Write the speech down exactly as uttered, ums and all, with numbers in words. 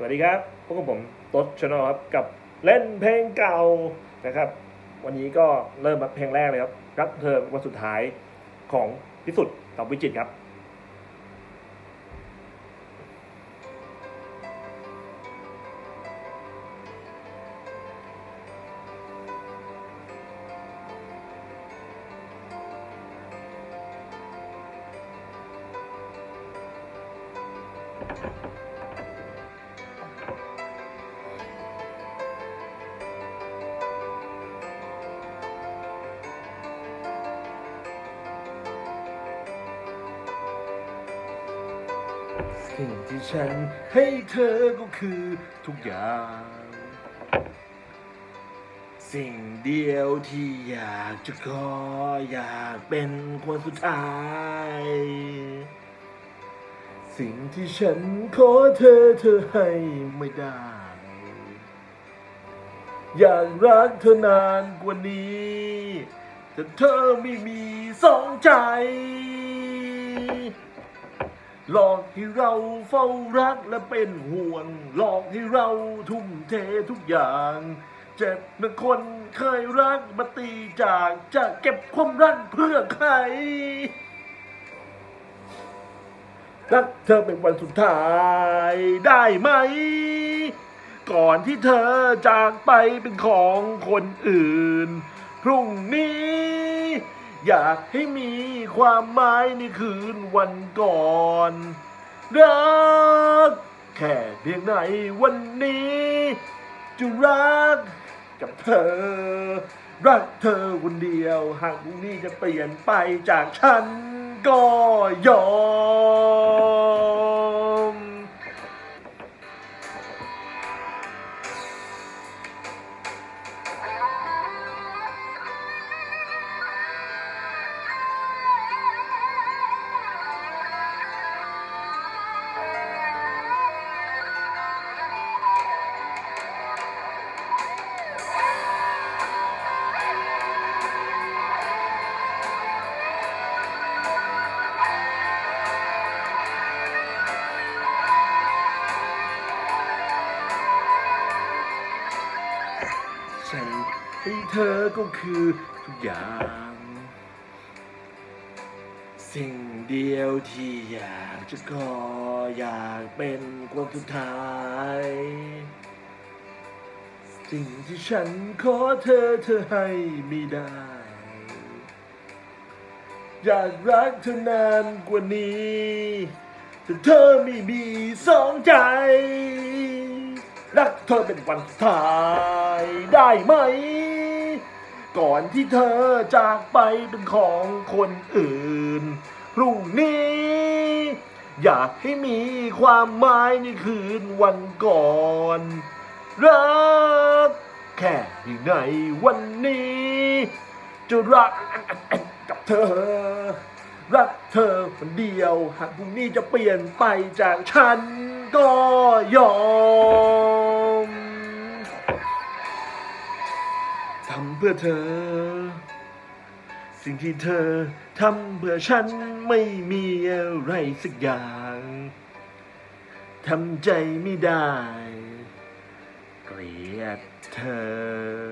วัสดีครับพบกับผมต๊ดชาแนลครับกับเล่นเพลงเก่านะครับวันนี้ก็เริ่มมาเพลงแรกเลยครับรักเธอวันสุดท้ายของพิสุทธิ์กับวิจิตรครับสิ่งที่ฉันให้เธอก็คือทุกอย่างสิ่งเดียวที่อยากจะขออยากเป็นคนสุดท้ายสิ่งที่ฉันขอเธอเธอให้ไม่ได้อยากรักเธอนานกว่านี้แต่เธอไม่มีสองใจหลอกให้เราเฝ้ารักและเป็นห่วงหลอกให้เราทุ่มเททุกอย่างเจ็บเมื่อคนเคยรักมาตีจากจะเก็บความรักเพื่อใครรักเธอเป็นวันสุดท้ายได้ไหมก่อนที่เธอจากไปเป็นของคนอื่นพรุ่งนี้อยากให้มีความหมายในคืนวันก่อนรักแค่เพียงไหนวันนี้จะรักกับเธอรักเธอคนเดียวหากพรุ่งนี้จะเปลี่ยนไปจากฉันก็ยอมฉันให้เธอก็คือทุกอย่างสิ่งเดียวที่อยากจะขออยากเป็นคนสุดท้ายสิ่งที่ฉันขอเธอเธอให้ไม่ได้อยากรักเธอนานกว่านี้แต่เธอไม่มีสองใจรักเธอเป็นวันสุดท้ายได้ไหมก่อนที่เธอจากไปเป็นของคนอื่นพรุ่งนี้อยากให้มีความหมายในคืนวันก่อนรักแค่ยังไงวันนี้จะรักกับเธอรักเธอคนเดียวหากพรุ่งนี้จะเปลี่ยนไปจากฉันก็ยอมทำเพื่อเธอสิ่งที่เธอทำเพื่อฉันไม่มีอะไรสักอย่างทำใจไม่ได้เกลียดเธอ